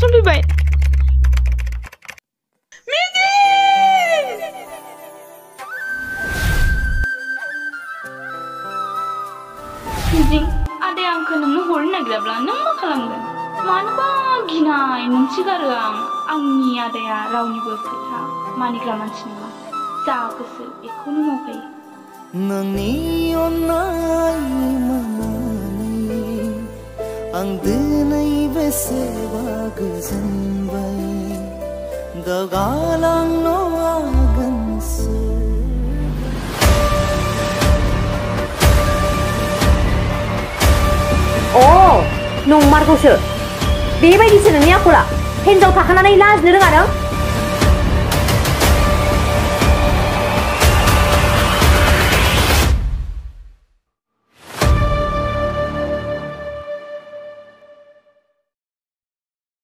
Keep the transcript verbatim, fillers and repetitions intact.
सफैबाय मिजिं आदाया आंखौ नोंनो हरनो नागिराब्ला नों मा खालामगोन मानोबा गिनाय मोनसिगारो आं आंनि आदाया रावनिबो खोथा मानिग्रा मानसि नङा जा गोसो बेखौनो मावखायो नोंनि अननाय मोननानै आं दिनै बेसेबा गोजोनबाय दागालांनो आगोनसो अ नंमारगौसो बेबायदिसो नोंनि आखला हिनजाव थाखानानै लाजिनो रोङा नों